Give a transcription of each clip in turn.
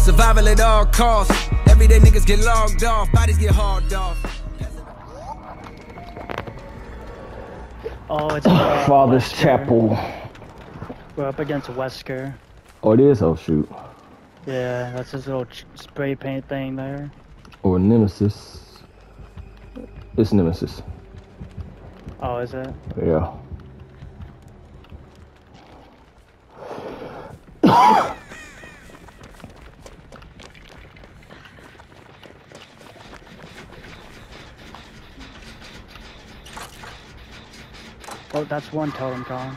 Survival at all costs. Everyday niggas get logged off, bodies get hauled off. Oh, it's Father's Wesker. Chapel. We're up against Wesker. Oh, it is? Oh, shoot. Yeah, that's his little spray paint thing there. Or Nemesis. It's Nemesis. Oh, is it? Yeah. Oh, that's one totem gone.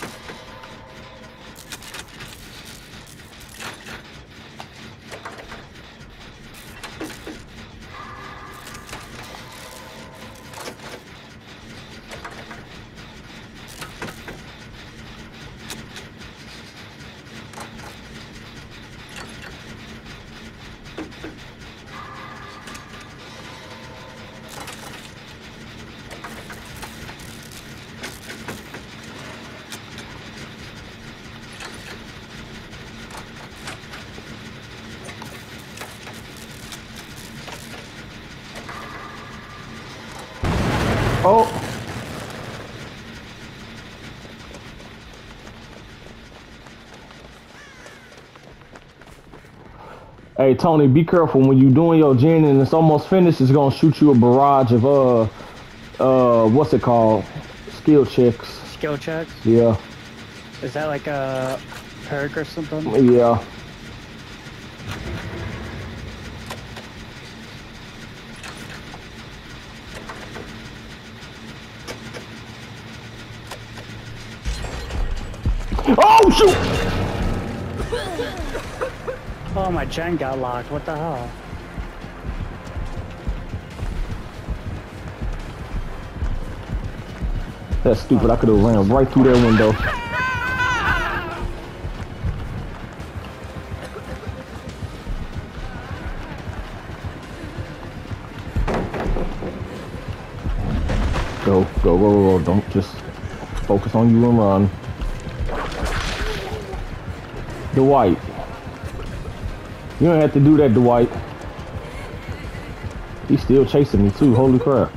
Oh! Hey Tony, be careful when you doing your gen and it's almost finished. It's gonna shoot you a barrage of what's it called? Skill checks. Skill checks? Yeah. Is that like a perk or something? Yeah. Oh shoot! Oh, my gen got locked. What the hell? That's stupid. I could have ran right through that window. Go. Don't just focus on you and run. Dwight. You don't have to do that, Dwight. He's still chasing me too. Holy crap.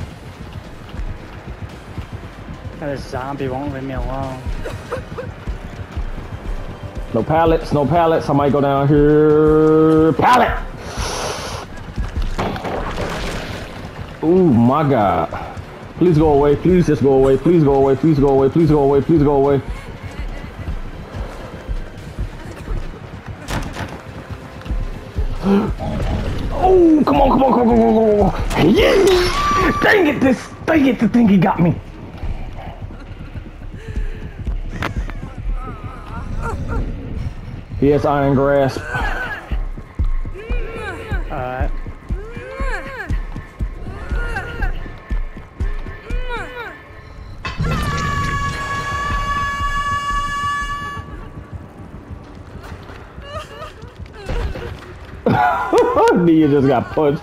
This zombie won't leave me alone. No pallets, no pallets. I might go down here. Pallet! Oh my god. Please go away. Please just go away. Please go away. Please go away. Please go away. Please go away. Oh, come on. Yes! Dang it, the thing he got me. He has iron grasp. Alright. Nia just got punched.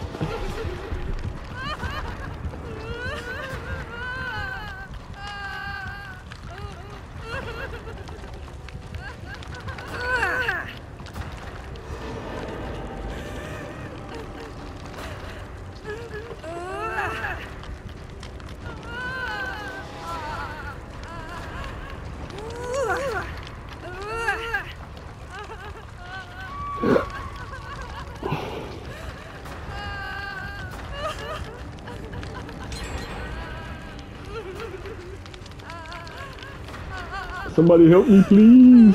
Somebody help me, please.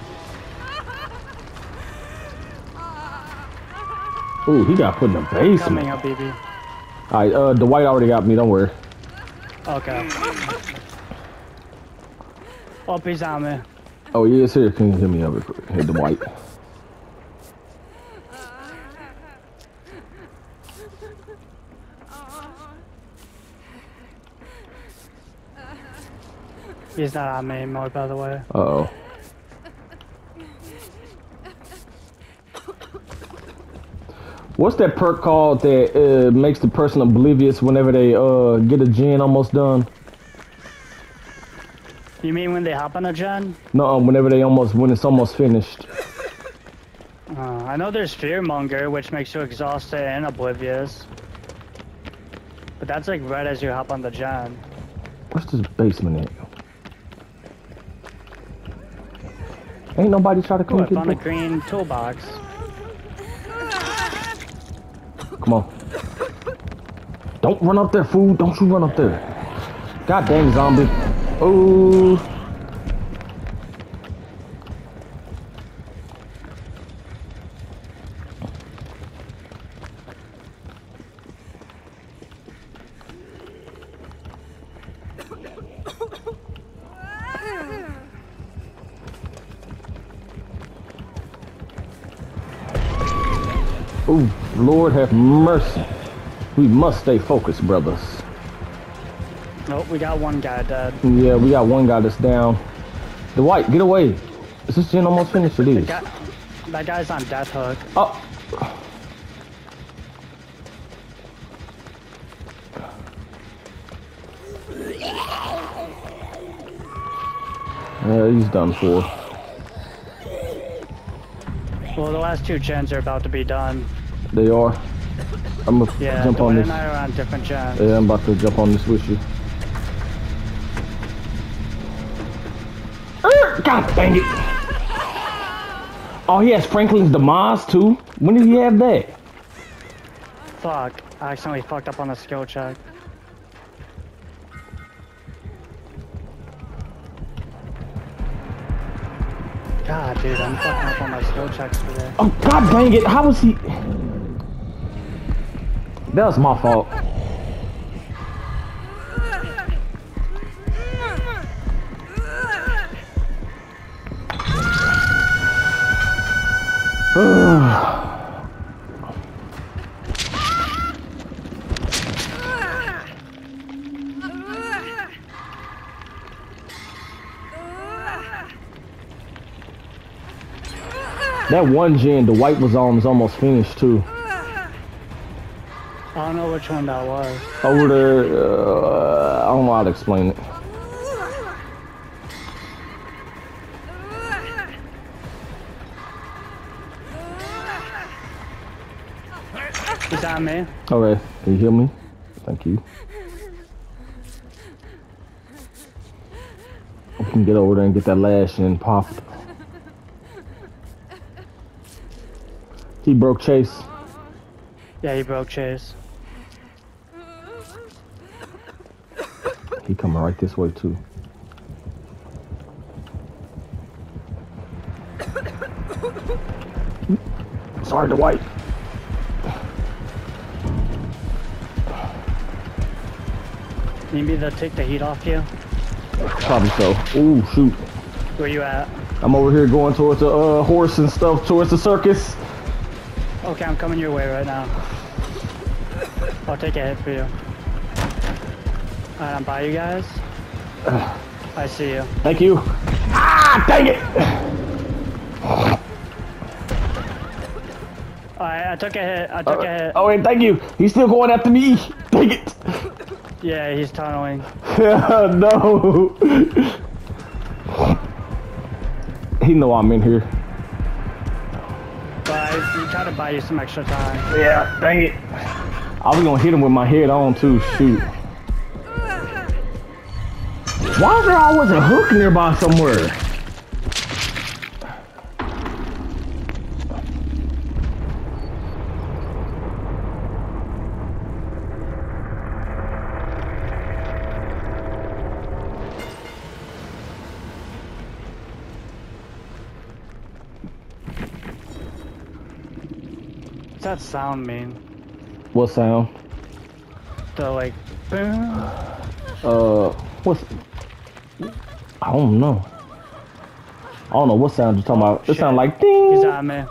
Ooh, he got put in the basement. Coming up, baby. Alright, Dwight already got me, don't worry. Okay. Oh, he's on me. Oh, he is here. Can you hit me up? Hit Dwight. He's not on me anymore, by the way. Uh-oh. What's that perk called that makes the person oblivious whenever they get a gen almost done? You mean when they hop on a gen? No, whenever when it's almost finished. I know there's Fearmonger, which makes you exhausted and oblivious. But that's like right as you hop on the gen. What's this basement at? Ain't nobody try to come Ooh, I get found a me. green toolbox. Come on. Don't run up there, fool. Don't you run up there. God dang zombie. Oh. Oh, Lord have mercy. We must stay focused, brothers. Nope, we got one guy dead. Yeah, we got one guy that's down. Dwight, get away. Is this gen almost finished? It is. That guy's on death hook. Oh. Yeah, he's done for. Well, the last two gens are about to be done. They are. I'm gonna jump on Dwight this. and I are on different gens. Yeah, I'm about to jump on this with you. God dang it! Oh, he has Franklin's demise too. When did he have that? Fuck, I accidentally fucked up on the skill check. God, dude, I'm fucking up on my skill checks today. Oh, God dang it! How was he? That was my fault. That one gen the white was on is almost finished too. I don't know which one that was. Over there, I don't know how to explain it. He's on me. Okay, can you hear me? Thank you. I can get over there and get that lash and pop. He broke Chase. Yeah, he broke Chase. He coming right this way too. Sorry, Dwight. Need me to take the heat off you? Probably so. Ooh, shoot. Where you at? I'm over here going towards the horse and stuff, towards the circus. Okay, I'm coming your way right now. I'll take a hit for you. Alright, I'm by you guys. I see you. Thank you. Ah, dang it! Alright, I took a hit. I took a hit. Oh wait, thank you. He's still going after me. Dang it. Yeah, he's tunneling. No. He know I'm in here. But I try to buy you some extra time. Yeah, dang it. I was gonna hit him with my head on too, shoot. Why is there always a hook nearby somewhere? What's that sound mean? What sound? The like, boom? What's... I don't know. I don't know what sound you're talking about. It sound like ding. He's on me.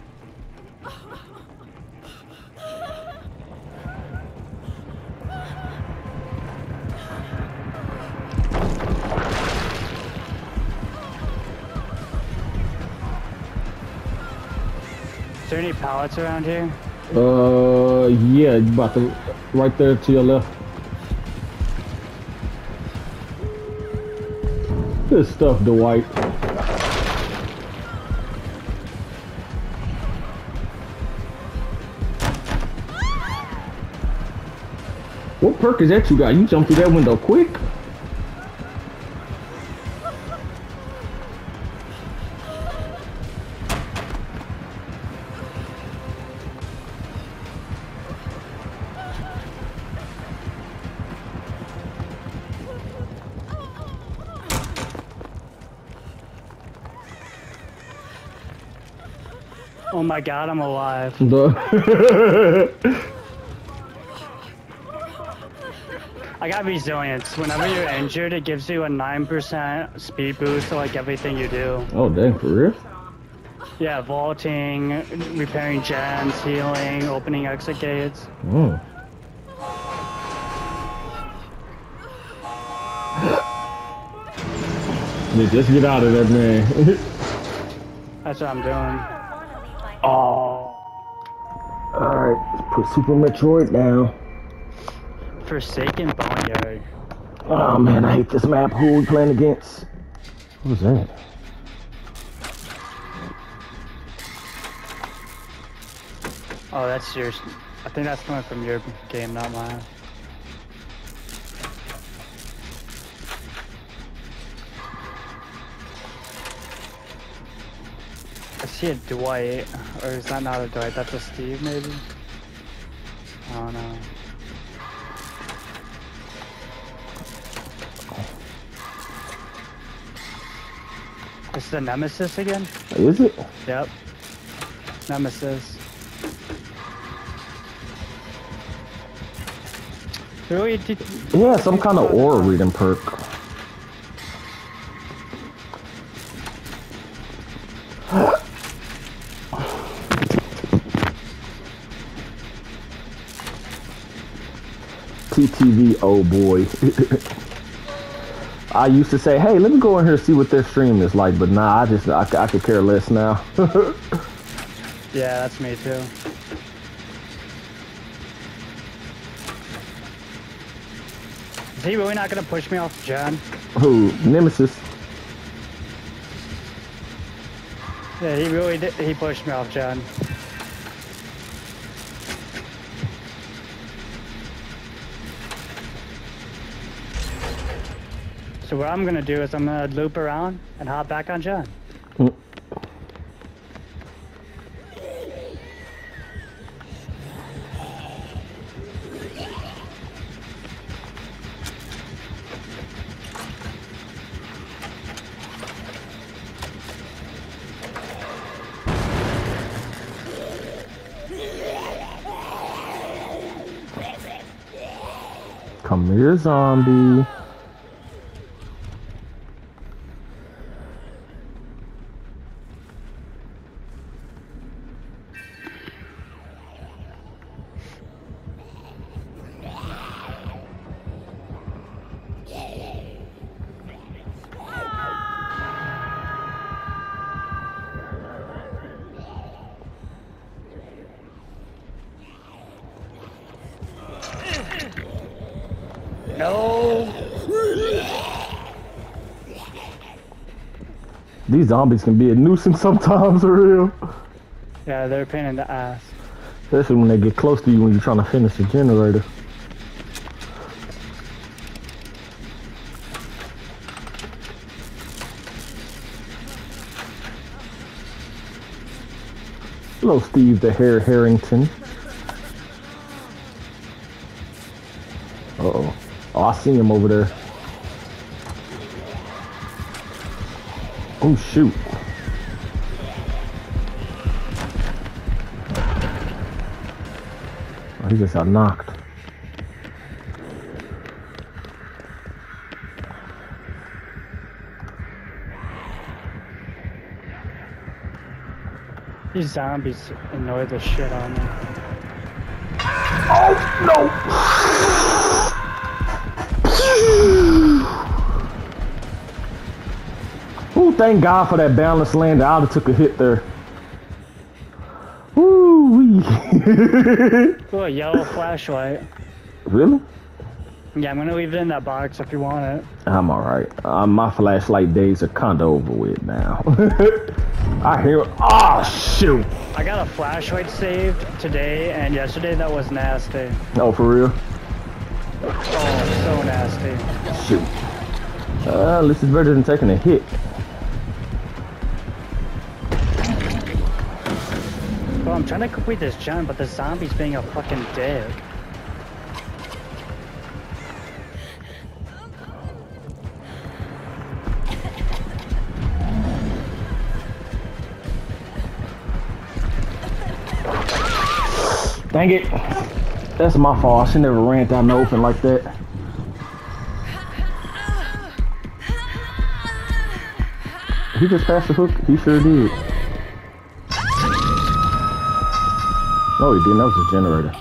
Is there any pallets around here? Yeah, you about to right there to your left. Good stuff, Dwight. What perk is that you got? You jumped through that window quick. Oh my god, I'm alive. I got resilience. Whenever you're injured, it gives you a 9% speed boost to like everything you do. Oh dang, for real? Yeah, vaulting, repairing gens, healing, opening exit gates. Mm. Just get out of that, man. That's what I'm doing. Oh. Alright, let's put Super Metroid down. Forsaken Boneyard. Oh man, I hate this map. Who are we playing against? Who's that? Oh, that's yours. I think that's coming from your game, not mine. I see a Dwight, or is that not a Dwight? That's a Steve, maybe? I don't know. This is the Nemesis again? Is it? Yep. Nemesis. Really? Yeah, some kind of aura reading perk. TTV, oh boy. I used to say, hey, let me go in here and see what their stream is like, but nah, I could care less now. Yeah, that's me too. Is he really not gonna push me off John? Who? Nemesis? Yeah, he really did. He pushed me off John. So what I'm gonna do is I'm gonna loop around and hop back on John. Mm. Come here, zombie. No. These zombies can be a nuisance sometimes, for real. Yeah, they're a pain in the ass. Especially when they get close to you when you're trying to finish the generator. Hello, Steve the Hare Harrington. Uh-oh. Oh, I see him over there. Oh, shoot. Oh, he just got knocked. These zombies annoy the shit out of me. Oh, no! Oh, thank God for that balanced land. I would have took a hit there. Woo-wee. Oh, a yellow flashlight. Really? Yeah, I'm gonna leave it in that box if you want it. I'm alright. My flashlight days are kinda over with now. I hear. Oh, shoot! I got a flashlight saved today and yesterday that was nasty. Oh, for real? Oh, so nasty. Shoot. At least it's better than taking a hit. Bro, I'm trying to complete this gen, but the zombie's being a fucking dick. Dang it. That's my fault. I should never ran out in the open like that. He just passed the hook. He sure did. No, he didn't. That was a generator.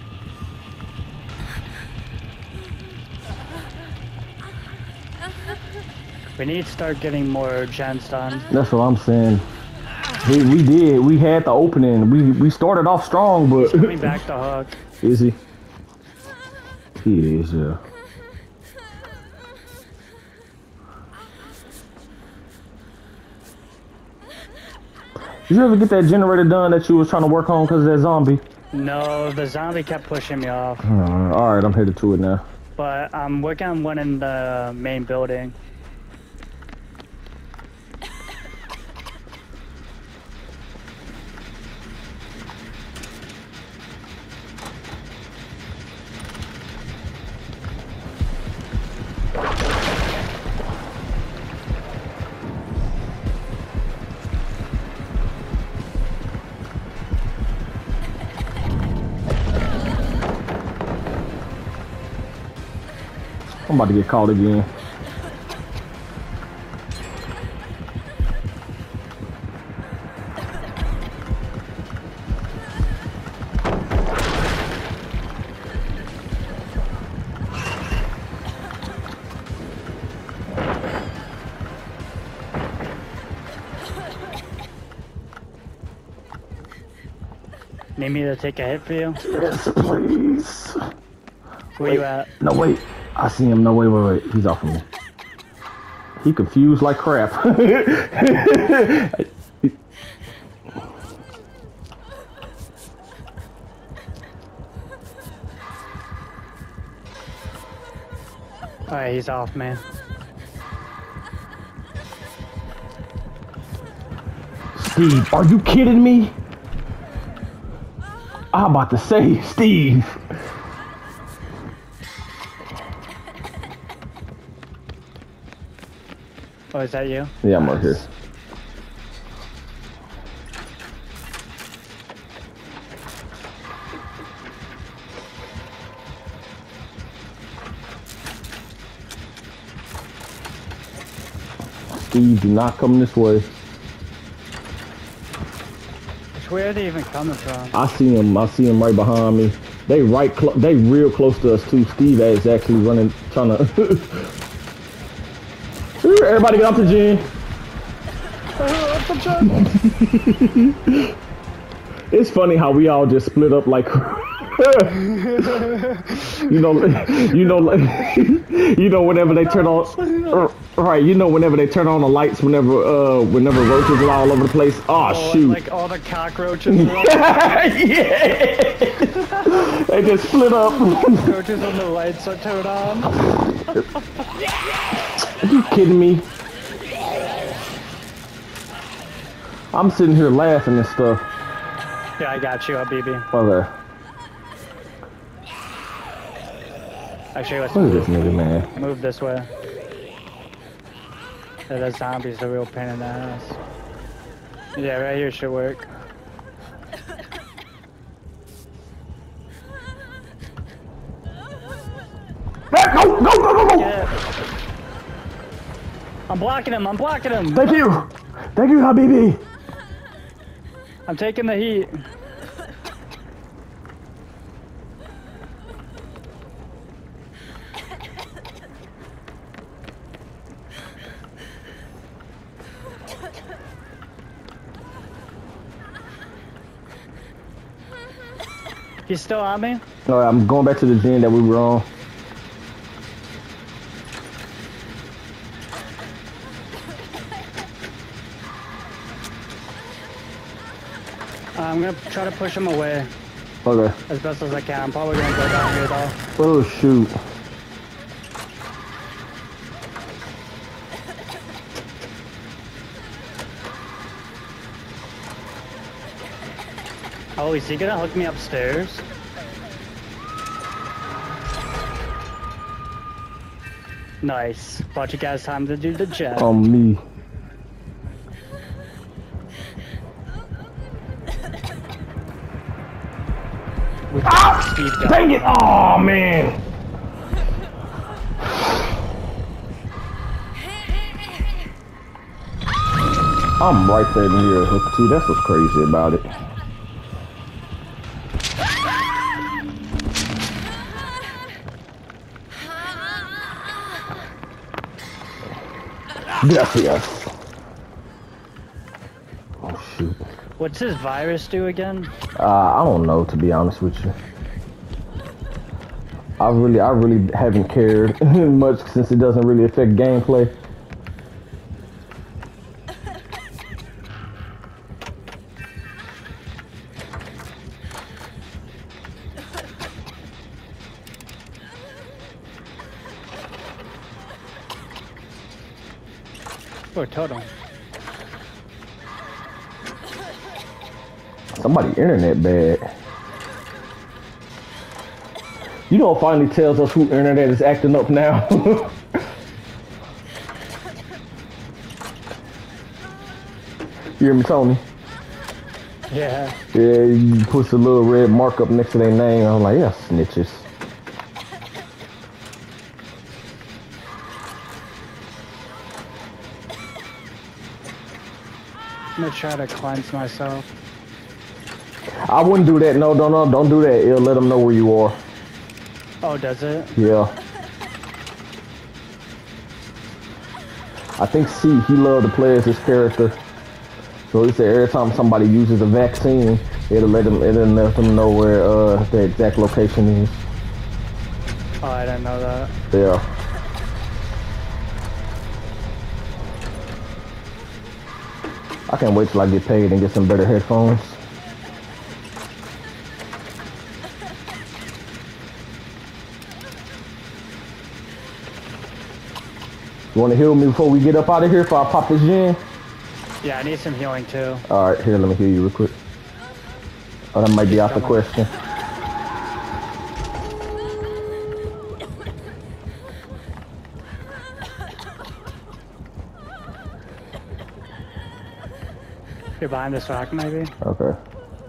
We need to start getting more gens done. That's what I'm saying. We did. We had the opening. We started off strong, but... He's coming back to hook. Is he? He is, yeah. Did you ever get that generator done that you was trying to work on because of that zombie? No, the zombie kept pushing me off. Alright, I'm headed to it now. But I'm working on one in the main building. I'm about to get caught again. Need me to take a hit for you? Yes, please. Where you at? No, wait. I see him. No, wait. He's off of me. He confused like crap. Alright, he's off, man. Steve, are you kidding me? I'm about to say, Steve. Oh, is that you? Yeah, I'm right here. Steve, do not come this way. Where are they even coming from? I see him right behind me. They they real close to us too. Steve is actually running, trying to. Everybody get off the gen. It's funny how we all just split up like. you know, whenever they turn on, right? You know, whenever they turn on the lights, whenever roaches are all over the place. Oh shoot! Like all the cockroaches. Yeah, they just split up. Cockroaches when the lights are turned on. Are you kidding me? I'm sitting here laughing and stuff. Yeah, I got you, BB. Okay. Actually, let's Look at this nigga, man. move this way. Yeah, that zombie's a real pain in the ass. Yeah, right here should work. Go! Yeah. I'm blocking him. Thank you, Habibi. I'm taking the heat. He's still on me? Alright, I'm going back to the gen that we were on. I'm gonna try to push him away. Okay. As best as I can. I'm probably gonna go down here though. Oh shoot. Oh, is he gonna hook me upstairs? Nice. Bought you guys time to do the jet. Me. Speed gun. Dang it! Oh man. I'm right there near a hook too. That's what's crazy about it. Yes. Oh shoot. What's his virus do again? I don't know, to be honest with you. I really haven't cared much since it doesn't really affect gameplay. Or total. Somebody internet bad. You know, it finally tells us who internet is acting up now. You hear me, Tony? Yeah. Yeah, you push a little red mark up next to their name. I'm like, yeah, snitches. I'm gonna try to cleanse myself. I wouldn't do that. No, don't do that. It'll let them know where you are. Oh, does it? Yeah. I think C, he loved to play as his character. So he said every time somebody uses a vaccine, it'll let them know where the exact location is. Oh, I didn't know that. Yeah. I can't wait till I get paid and get some better headphones. You want to heal me before we get up out of here if I pop this gen? Yeah, I need some healing too. Alright, here, let me heal you real quick. Oh, that might be out the question. You're behind this rock, maybe? Okay.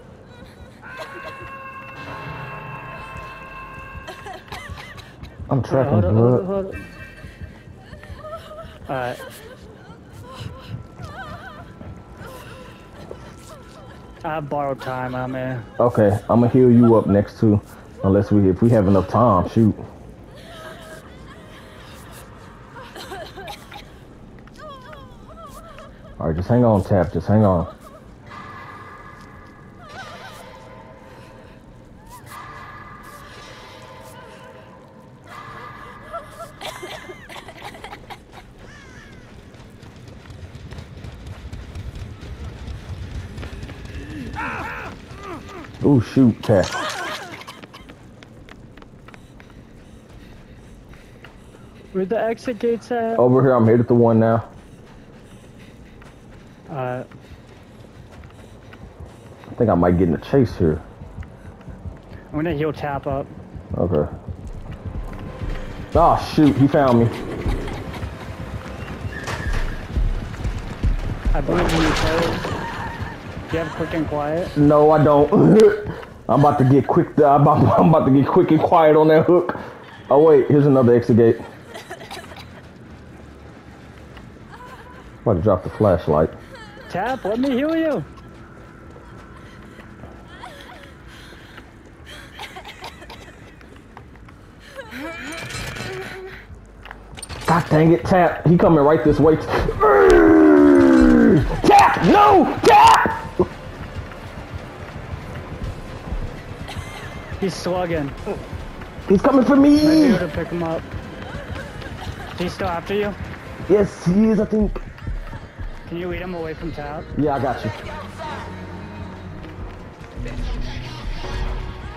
I'm tracking blood. Hold on. Alright. I have borrowed time on me. Okay, I'm gonna heal you up next too. If we have enough time, shoot. Alright, just hang on, Tap, just hang on. Oh shoot, Tap. Where the exit gates at? Over here, I'm headed to one now. Alright. I think I might get in a chase here. I'm gonna heal Tap up. Okay. Oh shoot, he found me. I believe in you, Cole. Do you have quick and quiet? No, I don't. I'm about to get quick. I'm about to get quick and quiet on that hook. Oh wait, here's another exit gate. I'm about to drop the flashlight. Tap, let me heal you. God dang it, Tap. He coming right this way. Tap! No! Tap! He's slugging. He's coming for me! Might be able to pick him up. Is he still after you? Yes, he is, I think. Can you lead him away from Tap? Yeah, I got you.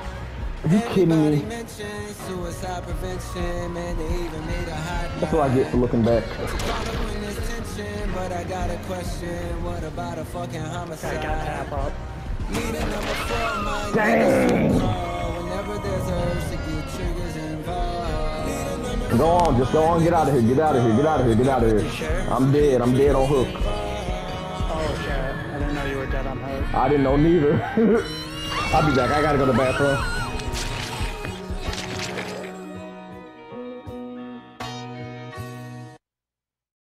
You kidding me? Suicide prevention, man, they even made a hot. That's what I get for looking back. But I got a question. What about a fucking homicide? I got tap up. Need a number 4, my Dang. whenever there's a urge to get triggers involved. Go on, just go on, get out of here, get out of here, get out of here, get out of here. I'm dead on hook. Oh shit, I didn't know you were dead on hook. I didn't know neither. I'll be back, I gotta go to the bathroom.